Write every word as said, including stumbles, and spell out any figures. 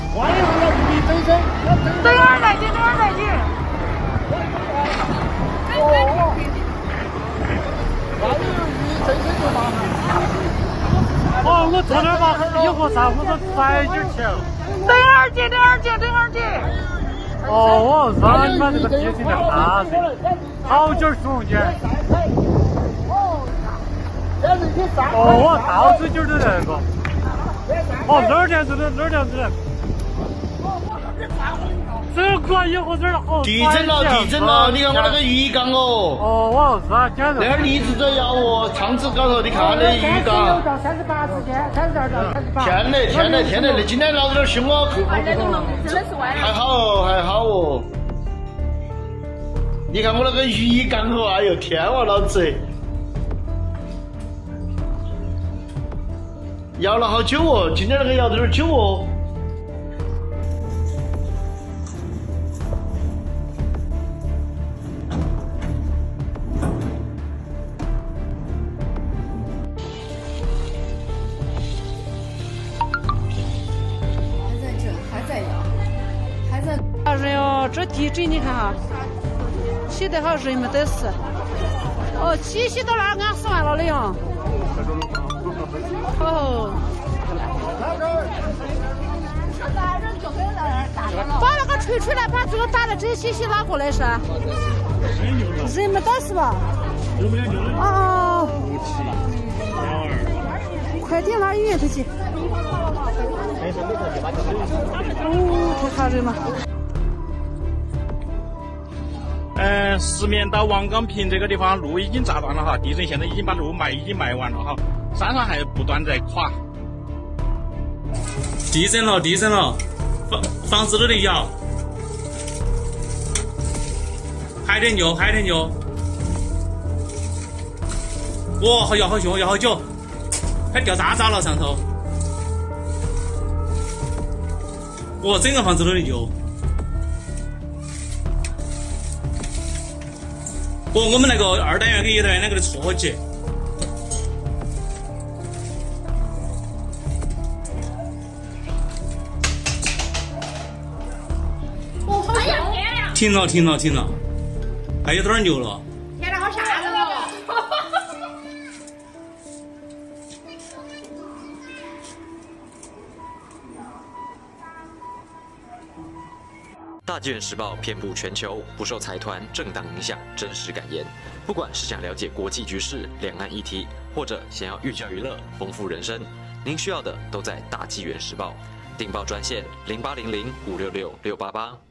万一后来无力真身， 等会儿再去，等会儿再去。 哦，万一无力真身就麻烦。哦，我坐那儿吧，以后啥我都快点去。 等会儿去，等会儿去，等会儿去。 哦，我让你们这个提醒的啥子？好久数去。哦，我到处就是那个。哦，哪儿点子的，哪儿点子的。这个以后这儿好。 地震了，地震了！你看我那个鱼缸哦。 哦，我是啊，简直。 那儿荔枝在摇哦，昌子高头你看那鱼缸。 三十八之间，三十二到三十八。 天嘞天嘞天嘞！那今天闹得有点凶哦。 真的是歪了。 还好哦，还好哦。你看我那个鱼缸哦，哎呦天哦，老子！摇了好久哦，今天那个摇得有点久哦。 还在这，还在摇，还在。 啊人哟，这地震你看哈，起得好人没得事。哦，气息到那儿俺死完了的哟。哦。把那个锤锤来，把这个打的这些些拿过来噻。人没得事吧？啊。快点拉医院头去。哦，太吓人了。 呃，石棉到王岗坪这个地方路已经炸断了哈，地震现在已经把路埋已经埋完了哈，山上还不断在垮。 地震了，地震了，房房子都在摇，还得扭，还得扭。哇，好摇好凶，摇好久，还掉渣渣了上头。哇，整个房子都在扭。哦，我们那个二单元跟一单元两个的撮合起。 哦，好像天呀！ 停了，停了，停了，还有点牛了。 天哪，好吓人哦！ 大纪元时报遍布全球，不受财团、政党影响，真实敢言。不管是想了解国际局势、两岸议题，或者想要寓教于乐、丰富人生，您需要的都在大纪元时报。订报专线零八零零五六六六八八。